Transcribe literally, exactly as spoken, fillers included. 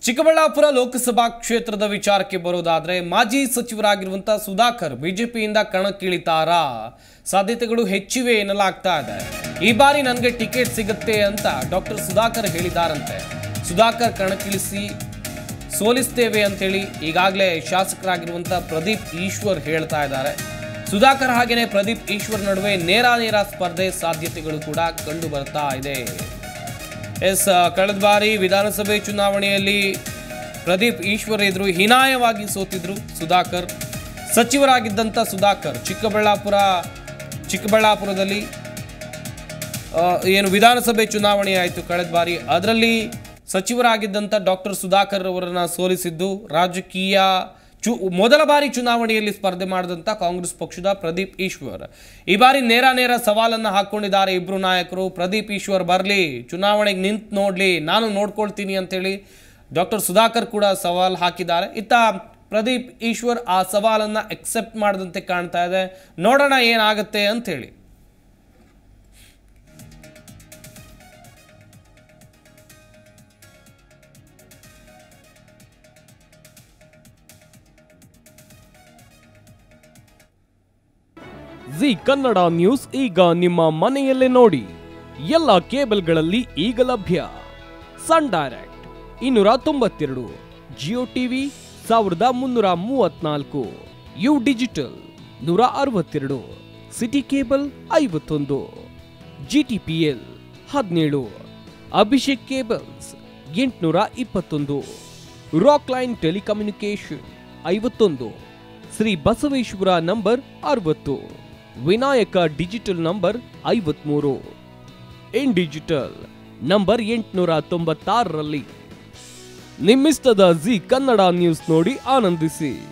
ಚಿಕ್ಕಬಳ್ಳಾಪುರ ಲೋಕಸಭಾ ಕ್ಷೇತ್ರದ ವಿಚಾರಕ್ಕೆ ಬರೋದಾದ್ರೆ ಮಾಜಿ ಸಚಿವರಾಗಿರುವಂತ ಸುಧಾಕರ್ ಬಿಜೆಪಿಯಿಂದ ಕಣಕ್ಕಿಳಿತಾರಾ ಸಾಧ್ಯತೆಗಳು ಹೆಚ್ಚಿವೆ ಎನ್ನಲಾಗ್ತಾ ಇದೆ। ಈ ಬಾರಿ ನನಗೆ ಟಿಕೆಟ್ ಸಿಗುತ್ತೆ ಅಂತ ಡಾಕ್ಟರ್ ಸುಧಾಕರ್ ಹೇಳಿದಾರಂತೆ। ಸುಧಾಕರ್ ಕಣಕ್ಕಿಳಿಸಿ ಸೋಲಿಸ್ತೇವೆ ಅಂತ ಹೇಳಿ ಈಗಾಗಲೇ ಶಾಸಕರಾಗಿರುವಂತ ಪ್ರದೀಪ್ ಈಶ್ವರ್ ಹೇಳ್ತಾ ಇದ್ದಾರೆ। ಸುಧಾಕರ್ ಹಾಗೇನೇ ಪ್ರದೀಪ್ ಈಶ್ವರ್ ನಡುವೆ ನೇರ ನೇರ ಸ್ಪರ್ಧೆ ಸಾಧ್ಯತೆಗಳು ಕೂಡ ಕಂಡು ಬರ್ತಾ ಇದೆ। ಎಸ್ ಕಳೆದ ಬಾರಿ ವಿಧಾನಸಭೆ ಚುನಾವಣೆಯಲ್ಲಿ ಪ್ರದೀಪ್ ಈಶ್ವರ್ ಎದುರು ಹೀನಾಯವಾಗಿ ಸೋತಿದ್ರು ಸುಧಾಕರ್। ಸಚಿವರಾಗಿದ್ದಂಥ ಸುಧಾಕರ್ ಚಿಕ್ಕಬಳ್ಳಾಪುರ ಚಿಕ್ಕಬಳ್ಳಾಪುರದಲ್ಲಿ ಏನು ವಿಧಾನಸಭೆ ಚುನಾವಣೆ ಆಯಿತು ಕಳೆದ ಬಾರಿ, ಅದರಲ್ಲಿ ಸಚಿವರಾಗಿದ್ದಂಥ ಡಾಕ್ಟರ್ ಸುಧಾಕರ್ ಅವರನ್ನು ಸೋಲಿಸಿದ್ದು ರಾಜಕೀಯ ಚು ಮೊದಲ ಬಾರಿ ಚುನಾವಣೆಯಲ್ಲಿ ಸ್ಪರ್ಧೆ ಮಾಡಿದಂಥ ಕಾಂಗ್ರೆಸ್ ಪಕ್ಷದ ಪ್ರದೀಪ್ ಈಶ್ವರ್ ಈ ಬಾರಿ ನೇರ ನೇರ ಸವಾಲನ್ನು ಹಾಕ್ಕೊಂಡಿದ್ದಾರೆ ಇಬ್ಬರು ನಾಯಕರು। ಪ್ರದೀಪ್ ಈಶ್ವರ್ ಬರಲಿ, ಚುನಾವಣೆಗೆ ನಿಂತು ನೋಡಲಿ, ನಾನು ನೋಡ್ಕೊಳ್ತೀನಿ ಅಂತೇಳಿ ಡಾಕ್ಟರ್ ಸುಧಾಕರ್ ಕೂಡ ಸವಾಲು ಹಾಕಿದ್ದಾರೆ। ಇತ್ತ ಪ್ರದೀಪ್ ಈಶ್ವರ್ ಆ ಸವಾಲನ್ನು ಅಕ್ಸೆಪ್ಟ್ ಮಾಡದಂತೆ ಕಾಣ್ತಾ ಇದೆ, ನೋಡೋಣ ಏನಾಗುತ್ತೆ ಅಂತೇಳಿ। ಜಿ ಕನ್ನಡ ನ್ಯೂಸ್ ಈಗ ನಿಮ್ಮ ಮನೆಯಲ್ಲೇ ನೋಡಿ, ಎಲ್ಲ ಕೇಬಲ್ಗಳಲ್ಲಿ ಈಗ ಲಭ್ಯ। ಸನ್ ಡೈರೆಕ್ಟ್ ಇನ್ನೂರ ತೊಂಬತ್ತೆರಡು, ಜಿಯೋ ಟಿವಿ ಸಾವಿರದ ಮುನ್ನೂರ ಮೂವತ್ನಾಲ್ಕು, ಯು ಡಿಜಿಟಲ್ ನೂರ ಅರವತ್ತೆರಡು, ಸಿಟಿ ಕೇಬಲ್ ಐವತ್ತೊಂದು, ಜಿ ಟಿ ಪಿ ಎಲ್ ಹದಿನೇಳು, ಅಭಿಷೇಕ್ ಕೇಬಲ್ಸ್ ಎಂಟುನೂರ ಇಪ್ಪತ್ತೊಂದು, ರಾಕ್ ಲೈನ್ ಟೆಲಿಕಮ್ಯುನಿಕೇಶನ್ ಐವತ್ತೊಂದು, ಶ್ರೀ ಬಸವೇಶ್ವರ ನಂಬರ್ ಅರವತ್ತು, ವಿನಾಯಕ ಡಿಜಿಟಲ್ ನಂಬರ್ ಐವತ್ಮೂರು, ಇನ್ ಡಿಜಿಟಲ್ ನಂಬರ್ ಎಂಟುನೂರ ತೊಂಬತ್ತಾರರಲ್ಲಿ ನಿಮ್ಮಿಸ್ತದ ಜಿ ಕನ್ನಡ ನ್ಯೂಸ್ ನೋಡಿ ಆನಂದಿಸಿ।